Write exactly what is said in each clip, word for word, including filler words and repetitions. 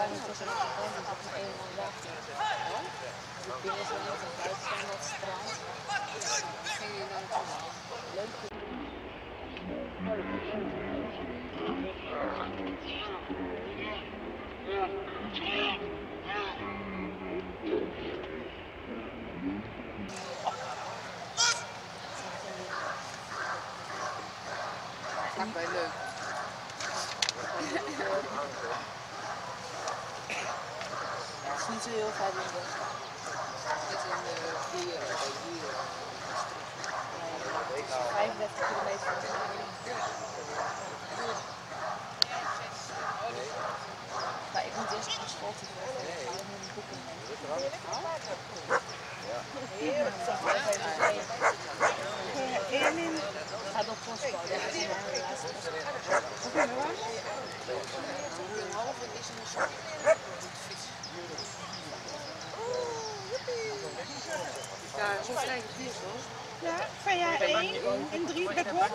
staan we tussen het campagne, dus op een man wachten. De binnen zijn met een buiten zijn wat strand. Ging je dan naartoe? Leuk. Vlakbij leuk. Ja, het is niet zo heel ver in de... Het is in de dieren, bij dieren. Nee, vijfendertig kilometer van de maar ik moet eerst naar school toe worden. Ik ga ook mijn boeken mee. Heerlijk. Het gaat op postcode. Dat is mijn laatste postcode. Een halve is in de zon. Ja, zo krijg ik het hoor. Ja, van jaar één en drie bij Bob.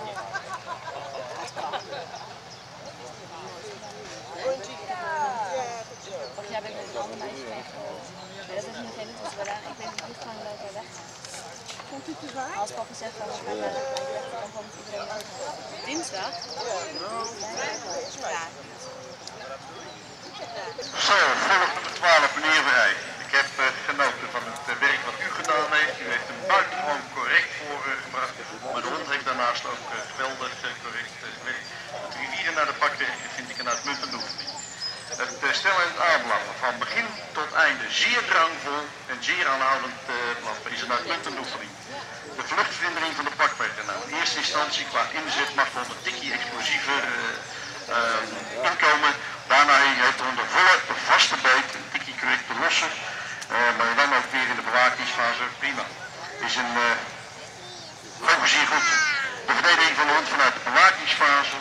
Vorig jaar ben ik met een ander meisje meegelopen. Nee, dat is niet geen was wel aan. Ik weet niet gewoon dat hij weg gaat. Komt u te zwaar? Als papa zegt van we gaan naar de plek, dan komt iedereen uit. Dinsdag? Ja. Zo, volgende twaalf meneer Verheij. Ik heb uh, genoten van het uh, werk wat u gedaan heeft. U heeft hem buitengewoon correct voorgebracht. Uh, maar de hond heeft daarnaast ook uh, geweldig uh, correct uh, gewerkt. Het rivieren naar de pakwerken vind ik een uitmuntende oefening. Het uh, stellen en het aanblaffen van begin tot einde zeer drangvol en zeer aanhoudend uh, blaffen is een uitmuntende oefening. De vluchtvlindering van de pakwerken. Nou, in eerste instantie qua inzet mag wel een tikje explosiever uh, uh, inkomen. Daarna heeft er onder volle de vaste beet een tikje correct te lossen. Uh, maar dan ook weer in de bewakingsfase prima. Het is een uh, ook zeer goed. De verdediging van de hond vanuit de bewakingsfase